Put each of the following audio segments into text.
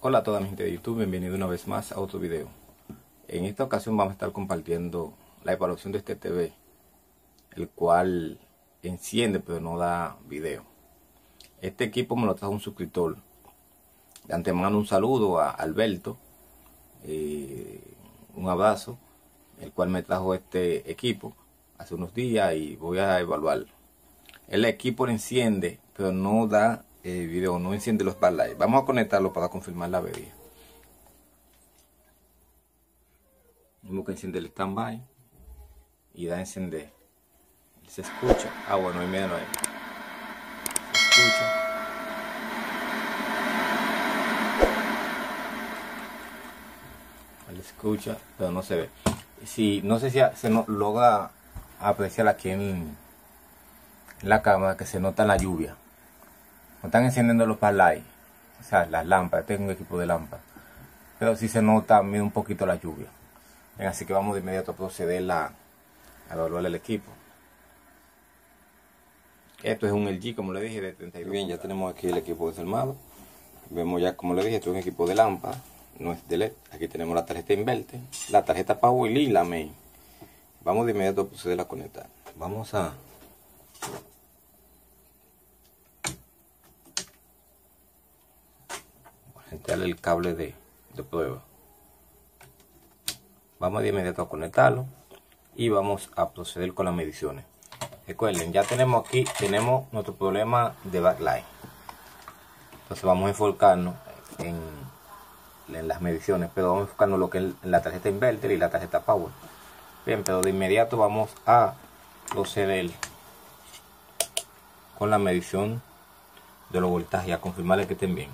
Hola a toda mi gente de YouTube, bienvenido una vez más a otro video. En esta ocasión vamos a estar compartiendo la evaluación de este TV, el cual enciende pero no da video. Este equipo me lo trajo un suscriptor. De antemano un saludo a Alberto, un abrazo, el cual me trajo este equipo hace unos días y voy a evaluarlo. El equipo enciende pero no da video, no enciende los backlights. Vamos a conectarlo para confirmar la avería. Mismo que enciende el standby y da a encender. Se escucha. Ah, bueno, ahí mírenlo ahí. Se escucha. Él escucha, pero no se ve. Si, no sé si se logra apreciar aquí en la cámara que se nota la lluvia. No están encendiendo los backlights, o sea, las lámparas. Tengo un equipo de lámparas, pero sí se nota un poquito la lluvia. Bien, así que vamos de inmediato a proceder a evaluar el equipo. Esto es un LG, como le dije, de 32. Bien, ya tenemos aquí el equipo desarmado. Vemos ya, como le dije, esto es un equipo de lámpara, no es de LED. Aquí tenemos la tarjeta inverter, la tarjeta Power y la main. Vamos de inmediato a proceder a conectar. Vamos a darle el cable de prueba. Vamos de inmediato a conectarlo y vamos a proceder con las mediciones. Recuerden, ya tenemos aquí, tenemos nuestro problema de backlight. Entonces vamos a enfocarnos en las mediciones, pero vamos a enfocarnos en lo que es la tarjeta inverter y la tarjeta power. Bien, pero de inmediato vamos a proceder con la medición de los voltajes, a confirmarle que estén bien.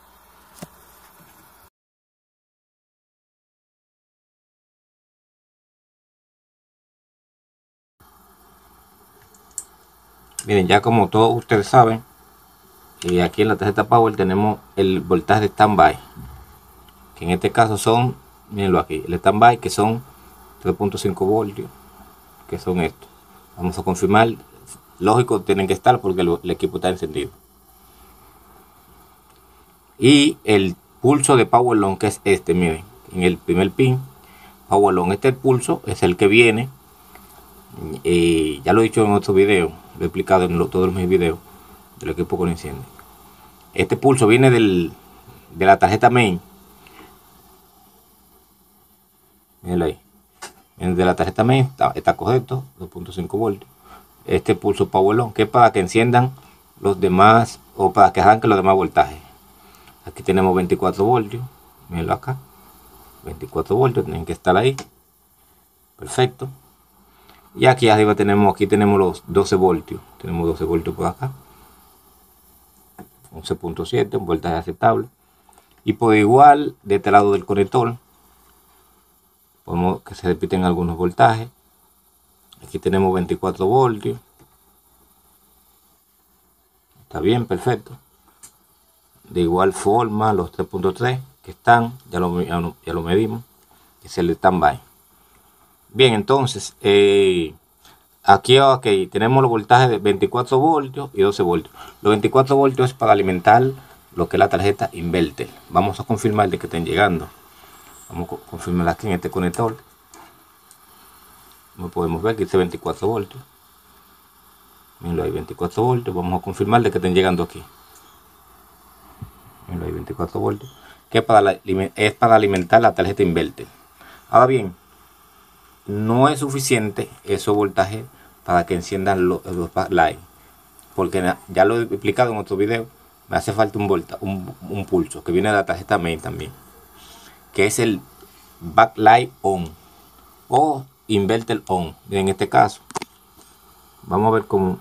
Miren, ya como todos ustedes saben, aquí en la tarjeta Power tenemos el voltaje de standby, que en este caso son, mírenlo aquí, el standby, que son 3.5 voltios, que son estos. Vamos a confirmar, lógico, tienen que estar porque el equipo está encendido. Y el pulso de Power Long, que es este, miren, en el primer pin, Power Long, este pulso es el que viene. Ya lo he dicho en otro video, lo he explicado en todos mis videos del equipo con enciende. Este pulso viene de la tarjeta main. Mírenlo ahí. Viene de la tarjeta main, está correcto, 2.5 voltios. Este pulso Power On, que es para que enciendan los demás o para que arranquen los demás voltajes. Aquí tenemos 24 voltios. Mírenlo acá. 24 voltios, tienen que estar ahí. Perfecto. Y aquí arriba tenemos los 12 voltios. Tenemos 12 voltios por acá. 11.7, un voltaje aceptable. Y por igual, de este lado del conector, podemos que se repiten algunos voltajes. Aquí tenemos 24 voltios. Está bien, perfecto. De igual forma, los 3.3 que están, ya lo medimos. Es el standby. Bien, entonces, aquí tenemos los voltajes de 24 voltios y 12 voltios. Los 24 voltios es para alimentar lo que es la tarjeta inverter. Vamos a confirmar de que estén llegando. Vamos a confirmar aquí en este conector. Como podemos ver, que dice 24 voltios. Mírenlo ahí, 24 voltios. Vamos a confirmar de que estén llegando aquí. Mírenlo ahí, 24 voltios. Que es para alimentar la tarjeta inverter. Ahora bien, no es suficiente esos voltajes para que enciendan los backlights, porque ya lo he explicado en otro video. Me hace falta un pulso que viene de la tarjeta main también, que es el backlight on o inverter on. En este caso vamos a ver cómo.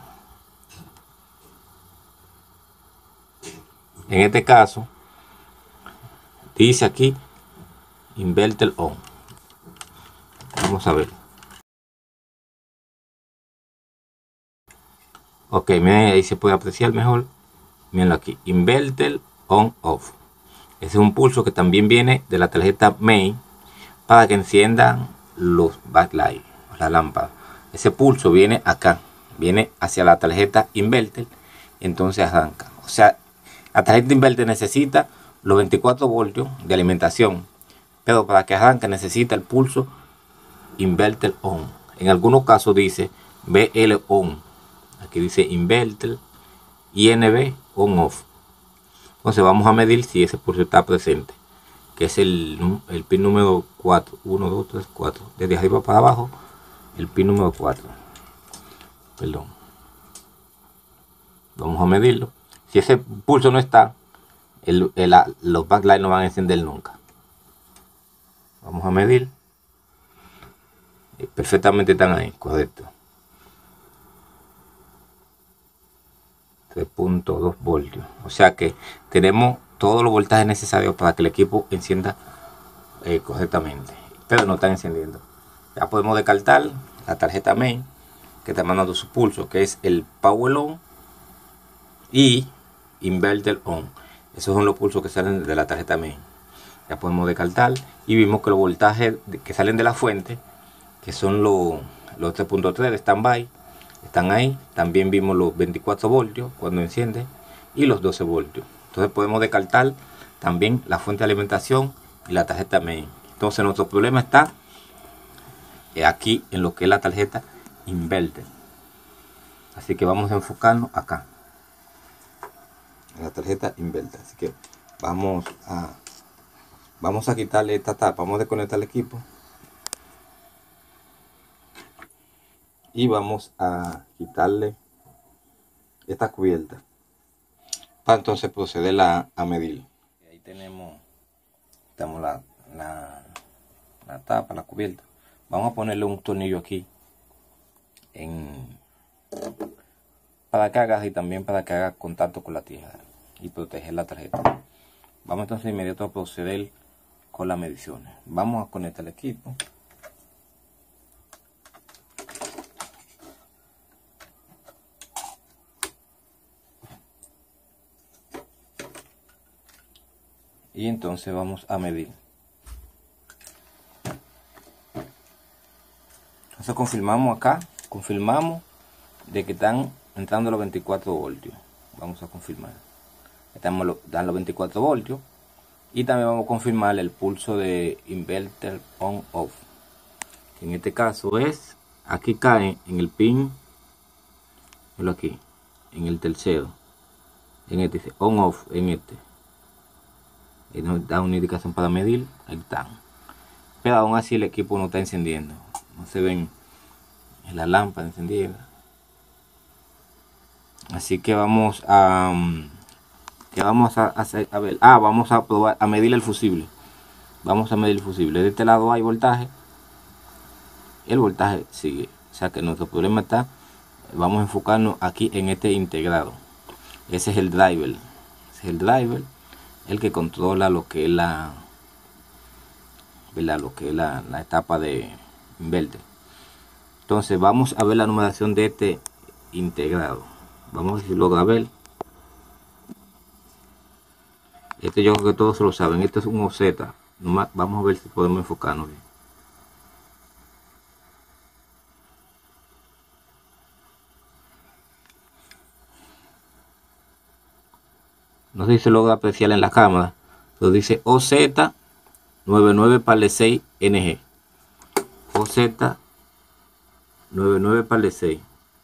En este caso dice aquí inverter on. Vamos a ver. Ok, miren, ahí se puede apreciar mejor. Mirenlo aquí, inverter on off. Ese es un pulso que también viene de la tarjeta main para que enciendan los backlights, la lámpara. Ese pulso viene acá, viene hacia la tarjeta inverter, entonces arranca. O sea, la tarjeta inverter necesita los 24 voltios de alimentación, pero para que arranque necesita el pulso inverter on. En algunos casos dice BL on, aquí dice inverter INB on off. Entonces vamos a medir si ese pulso está presente, que es el pin número 4. 1, 2, 3, 4. Desde arriba para abajo, el pin número 4. Perdón. Vamos a medirlo. Si ese pulso no está, los backlights no van a encender nunca. Vamos a medir. Perfectamente están ahí, correcto. 3.2 voltios. O sea que tenemos todos los voltajes necesarios para que el equipo encienda correctamente. Pero no están encendiendo. Ya podemos descartar la tarjeta main que está mandando su pulso, que es el power on y inverter on. Esos son los pulsos que salen de la tarjeta main. Ya podemos descartar y vimos que los voltajes que salen de la fuente, que son los 3.3 de standby, están ahí. También vimos los 24 voltios cuando enciende y los 12 voltios. Entonces podemos descartar también la fuente de alimentación y la tarjeta main. Entonces nuestro problema está aquí en lo que es la tarjeta inverter. Así que vamos a enfocarnos acá en la tarjeta inverter. Así que vamos a quitarle esta tapa, vamos a desconectar el equipo y vamos a quitarle esta cubierta para entonces proceder a medir. Ahí tenemos la tapa, la cubierta. Vamos a ponerle un tornillo aquí para que haga y también para que haga contacto con la tierra y proteger la tarjeta. Vamos entonces inmediato a proceder con las mediciones. Vamos a conectar el equipo. Y entonces vamos a medir. Entonces confirmamos acá, confirmamos de que están entrando los 24 voltios. Vamos a confirmar. Estamos dando los 24 voltios. Y también vamos a confirmar el pulso de inverter on off. En este caso es, aquí cae en el pin, aquí, en el tercero. En este dice on off, en este. Y nos da una indicación para medir, ahí están. Pero aún así el equipo no está encendiendo. No se ven en la lámpara encendida. Así que vamos a hacer, a ver, vamos a probar a medir el fusible. Vamos a medir el fusible. De este lado hay voltaje. El voltaje sigue. O sea que nuestro problema está, vamos a enfocarnos aquí en este integrado. Ese es el driver. Ese es el driver, el que controla lo que es la etapa de inverter. Entonces vamos a ver la numeración de este integrado. Vamos a ver si logra ver. Este yo creo que todos lo saben. Este es un OZ. Vamos a ver si podemos enfocarnos bien. No sé si se logra apreciar en la cámara. Pero dice OZ 99/6NG. OZ 99/6.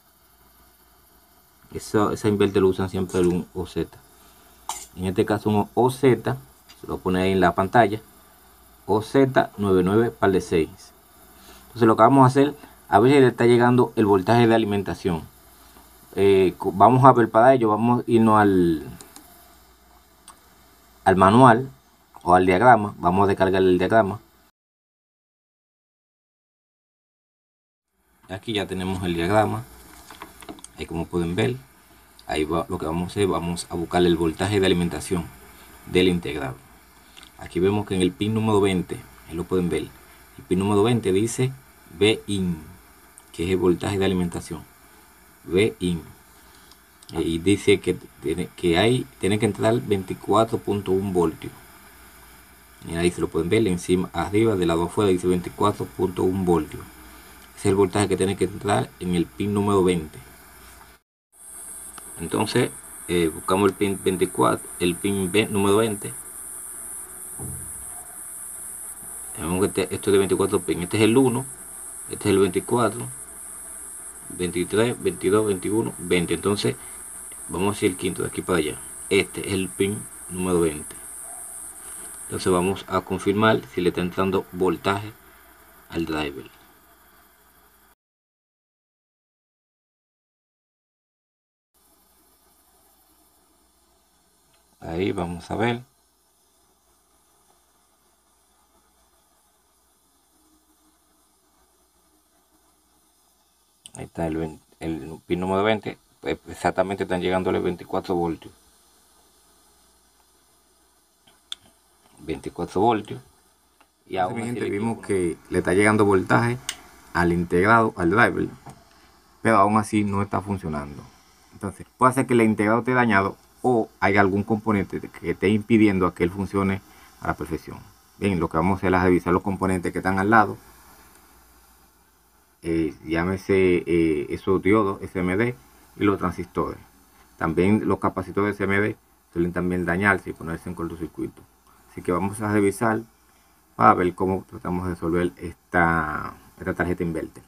Esa inverter lo usan siempre un OZ. En este caso un OZ, se lo pone ahí en la pantalla. OZ 99/6. Entonces lo que vamos a hacer, a ver si le está llegando el voltaje de alimentación. Vamos a ver para ello, vamos a irnos al manual o al diagrama. Vamos a descargar el diagrama. Aquí ya tenemos el diagrama. Ahí como pueden ver, ahí va, lo que vamos a hacer, vamos a buscar el voltaje de alimentación del integrado. Aquí vemos que en el pin número 20, ahí lo pueden ver, el pin número 20 dice VIN, que es el voltaje de alimentación. VIN. Y dice que tiene que entrar 24.1 voltios. Y ahí se lo pueden ver encima, arriba, del lado afuera dice 24.1 voltios. Ese es el voltaje que tiene que entrar en el pin número 20. Entonces buscamos el pin 24, el pin número 20, Vemos que esto es de 24 pin. Este es el 1, este es el 24, 23, 22, 21, 20. Entonces vamos hacia el quinto, de aquí para allá. Este es el pin número 20. Entonces vamos a confirmar si le está entrando voltaje al driver. Ahí vamos a ver. Ahí está el pin número 20. Exactamente están llegándole 24 voltios. 24 voltios. Y aún así vimos que le está llegando voltaje al integrado, al driver, pero aún así no está funcionando. Entonces puede ser que el integrado esté dañado o hay algún componente que esté impidiendo a que él funcione a la perfección. Bien, lo que vamos a hacer es revisar los componentes que están al lado. Llámese esos diodos SMD y los transistores. También los capacitores SMD suelen también dañarse y ponerse en cortocircuito. Así que vamos a revisar para ver cómo tratamos de resolver esta tarjeta inverter.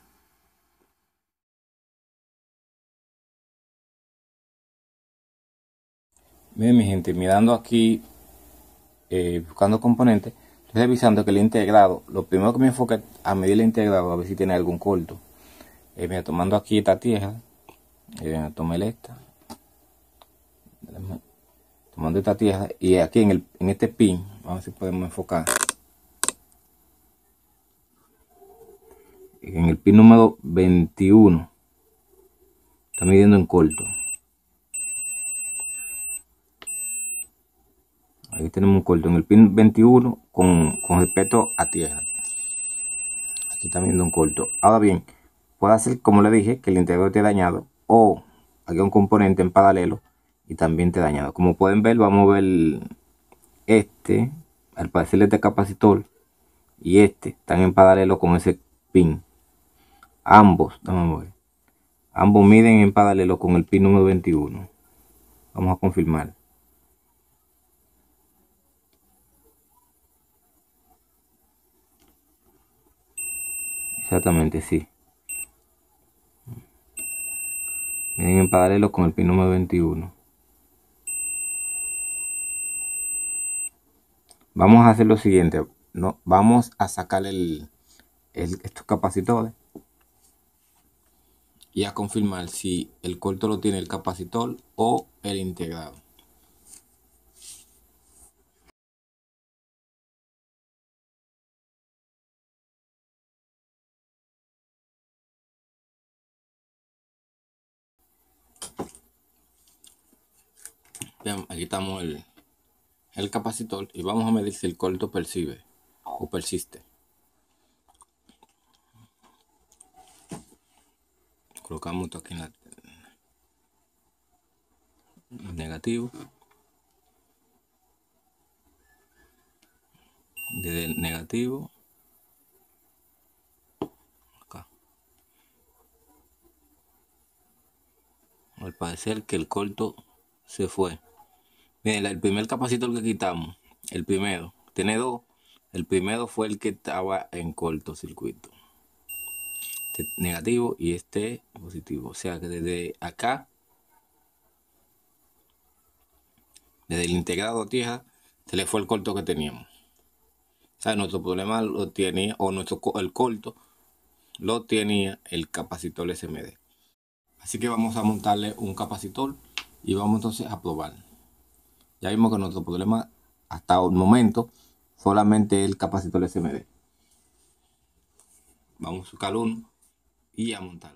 Miren mi gente, mirando aquí, buscando componentes, estoy revisando que el integrado, lo primero que me enfoca a medir el integrado, a ver si tiene algún corto. Mira, tomando aquí esta tierra, tomé esta, tomando esta tierra, y aquí en este pin, vamos a ver si podemos enfocar. En el pin número 21, está midiendo en corto. Ahí tenemos un corto en el pin 21 con respecto a tierra. Aquí está viendo un corto. Ahora bien, puede ser como le dije, que el integrador esté dañado o hay un componente en paralelo y también esté dañado. Como pueden ver, vamos a ver al parecer este capacitor y están en paralelo con ese pin. Ambos miden en paralelo con el pin número 21. Vamos a confirmar. Exactamente, sí. Miden en paralelo con el pin número 21. Vamos a hacer lo siguiente. Vamos a sacar estos capacitores y a confirmar si el corto lo tiene el capacitor o el integrado. Bien, aquí estamos el capacitor y vamos a medir si el corto percibe o persiste. Colocamos esto aquí en el negativo. Desde el negativo acá. Al parecer que el corto se fue. Miren, el primer capacitor que quitamos, el primero, tiene dos. El primero fue el que estaba en cortocircuito. Este negativo y este positivo. O sea que desde acá, desde el integrado tierra, se le fue el corto que teníamos. O sea, nuestro problema lo tenía, o el corto lo tenía el capacitor SMD. Así que vamos a montarle un capacitor y vamos entonces a probar. Ya vimos que nuestro problema hasta el momento solamente el capacitor SMD. Vamos a buscar uno y a montarlo.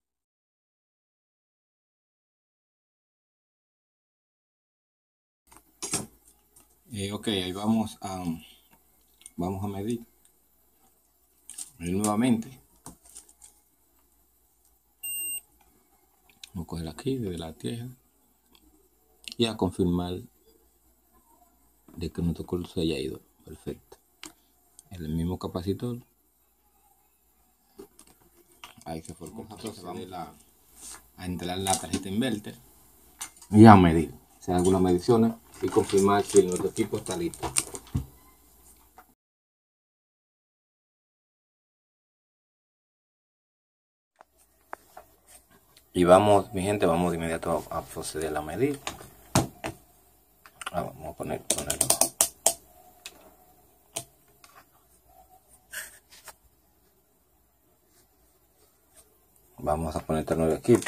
Ok, ahí vamos a medir nuevamente. Vamos a coger aquí desde la tierra y a confirmar de que nuestro corto se haya ido. Perfecto. El mismo capacitor. Ahí se fue el corto. Entonces vamos a entrar la tarjeta inverter y a medir. Hacer algunas mediciones y confirmar si nuestro equipo está listo. Y vamos, mi gente, vamos de inmediato a proceder a medir. Vamos a ponerlo. Vamos a poner este nuevo equipo.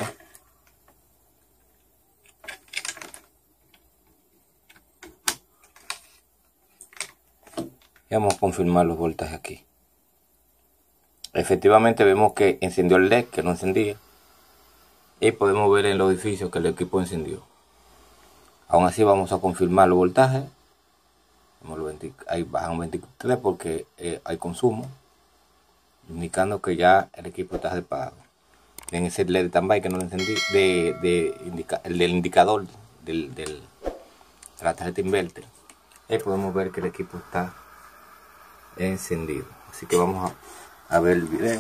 Y vamos a confirmar los voltajes aquí. Efectivamente vemos que encendió el LED, que no encendía. Y podemos ver en los edificios que el equipo encendió. Aún así vamos a confirmar los voltajes. Ahí bajan 23 porque hay consumo, indicando que ya el equipo está separado. En ese LED de standby que no lo encendí, el del indicador de la tarjeta inverter, ahí podemos ver que el equipo está encendido. Así que vamos a ver el video,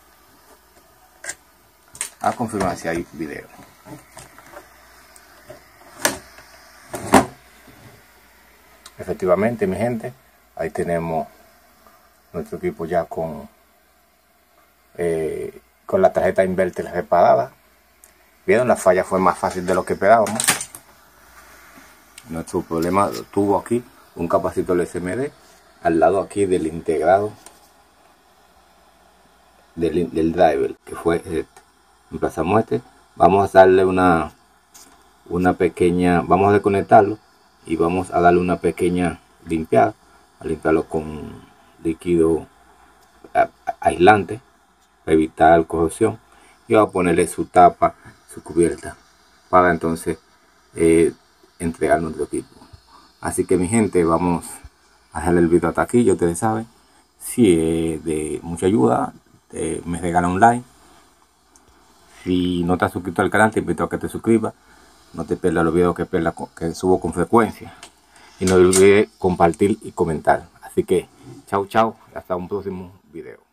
a confirmar si hay video. Efectivamente, mi gente, ahí tenemos nuestro equipo ya con la tarjeta inverter reparada. Vieron, la falla fue más fácil de lo que esperábamos. Nuestro problema tuvo aquí un capacitor SMD al lado aquí del integrado del driver, que fue este. Emplazamos este, vamos a darle una pequeña, vamos a desconectarlo y vamos a darle una pequeña limpiada, a limpiarlo con líquido aislante para evitar corrosión, y vamos a ponerle su tapa, su cubierta, para entonces entregar nuestro equipo. Así que mi gente, vamos a dejar el video hasta aquí. Ya ustedes saben, si es de mucha ayuda, me regala un like. Si no te has suscrito al canal, te invito a que te suscribas. No te pierdas los videos que subo con frecuencia. Y no olvides compartir y comentar. Así que, chao, chao. Hasta un próximo video.